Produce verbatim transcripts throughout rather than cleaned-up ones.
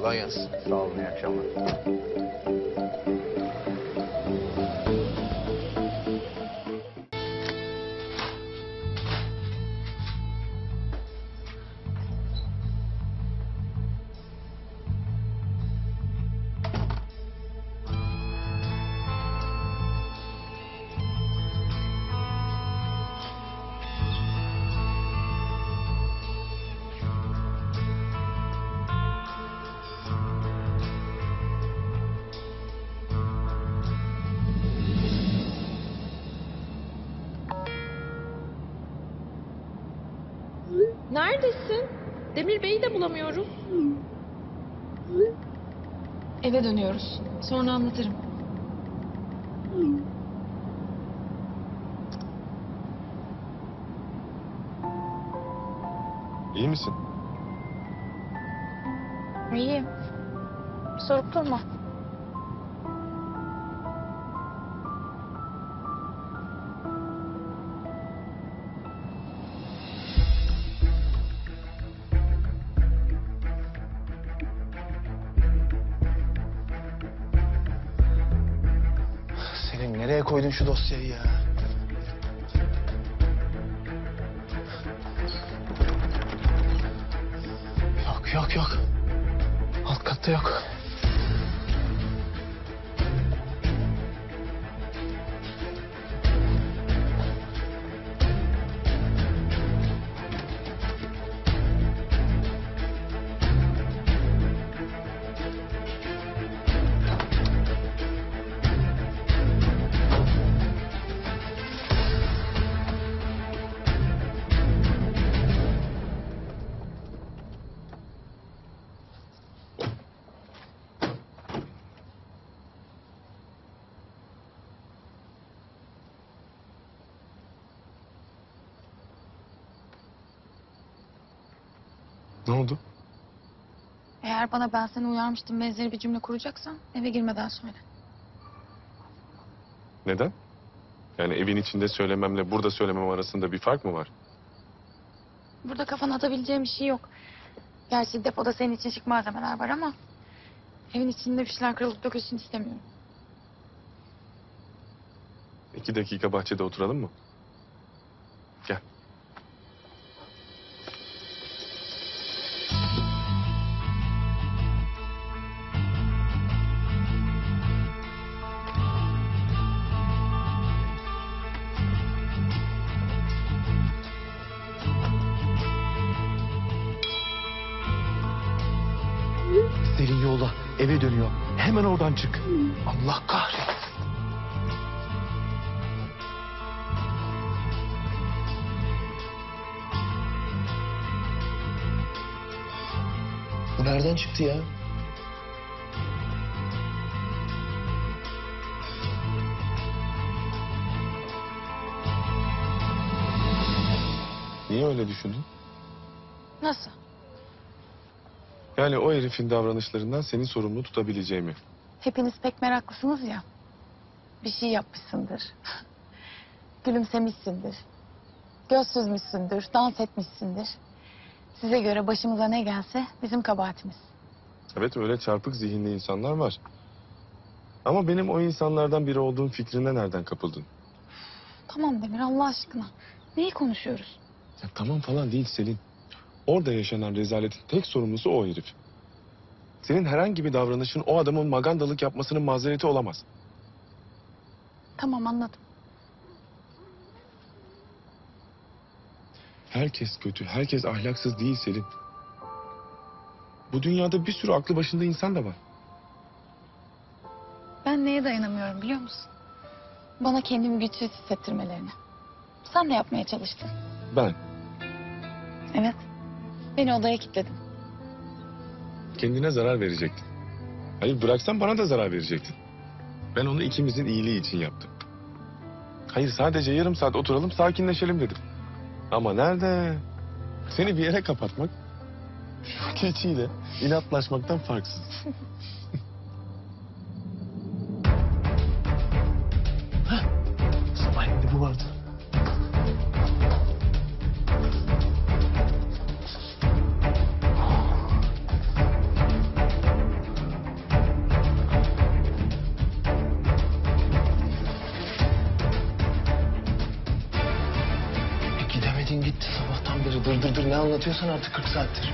Kolay gelsin. Sağ olun, iyi akşamlar. Neredesin? Demir Bey'i de bulamıyorum. Eve dönüyoruz. Sonra anlatırım. İyi misin? İyiyim. Sorup durma. Senin nereye koydun şu dosyayı ya? Yok yok yok. Alt katta yok. Ne oldu? Eğer bana ben seni uyarmıştım benzeri bir cümle kuracaksan eve girmeden söyle. Neden? Yani evin içinde söylememle burada söylemem arasında bir fark mı var? Burada kafana atabileceğim bir şey yok. Gerçi depoda senin için şık malzemeler var ama... evin içinde bir şeyler kırılıp dökülsün istemiyorum. İki dakika bahçede oturalım mı? Gel. Selin yolda eve dönüyor. Hemen oradan çık. Allah kahretsin. Bu nereden çıktı ya? Niye öyle düşündün? Nasıl? Yani o herifin davranışlarından seni sorumlu tutabileceğimi. Hepiniz pek meraklısınız ya. Bir şey yapmışsındır. Gülümsemişsindir. Göz süzmüşsündür, dans etmişsindir. Size göre başımıza ne gelse bizim kabahatimiz. Evet, öyle çarpık zihinli insanlar var. Ama benim o insanlardan biri olduğum fikrine nereden kapıldın? Tamam Demir, Allah aşkına. Neyi konuşuyoruz? Ya tamam falan değil Selin. Orada yaşanan rezaletin tek sorumlusu o herif. Senin herhangi bir davranışın o adamın magandalık yapmasının mazereti olamaz. Tamam, anladım. Herkes kötü, herkes ahlaksız değil Selin. Bu dünyada bir sürü aklı başında insan da var. Ben neye dayanamıyorum biliyor musun? Bana kendimi güçsüz hissettirmelerine. Sen ne yapmaya çalıştın? Ben Evet. Beni odaya kilitledin. kendine zarar verecektin. Hayır, bıraksan bana da zarar verecektin. Ben onu ikimizin iyiliği için yaptım. Hayır, sadece yarım saat oturalım, sakinleşelim dedim. Ama nerede? Seni bir yere kapatmak şu keçiyle inatlaşmaktan farksız. Sabah evde bu vardı. anlatıyorsan artık kırk saattir.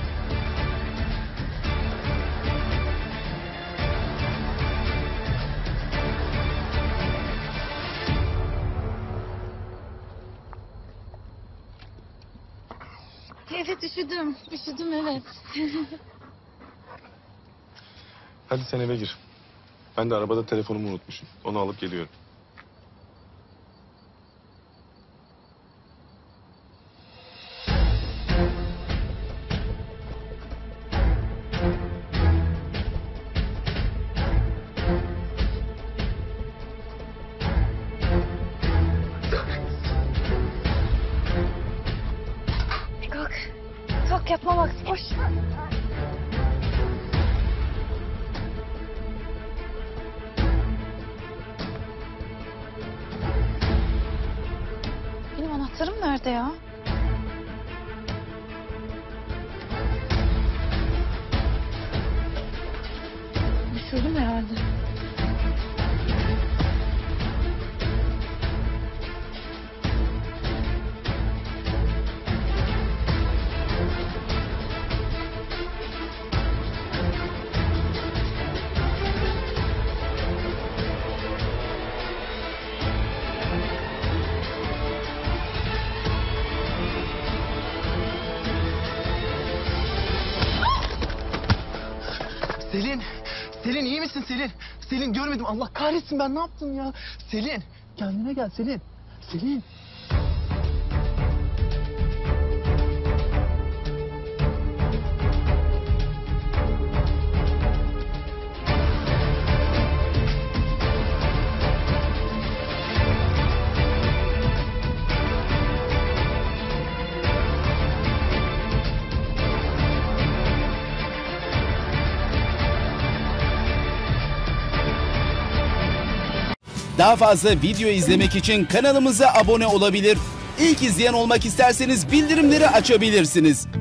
Evet üşüdüm. Üşüdüm evet. Hadi sen eve gir. Ben de arabada telefonumu unutmuşum. Onu alıp geliyorum. Kalk. Kalk yapma vakti boş. Benim anahtarım nerede ya? Düşürdüm herhalde. Selin, Selin iyi misin Selin? Selin görmedim. Allah kahretsin ben ne yaptım ya? Selin, kendine gel Selin. Selin. Daha fazla video izlemek için kanalımıza abone olabilir. İlk izleyen olmak isterseniz bildirimleri açabilirsiniz.